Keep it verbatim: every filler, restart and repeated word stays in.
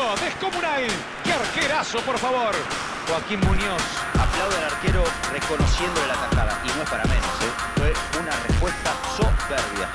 arquero descomunal. ¡Qué arquerazo, por favor! Joaquín Muñoz aplaude al arquero reconociéndole la tajada. Y no es para menos, ¿eh? Fue una respuesta soberbia.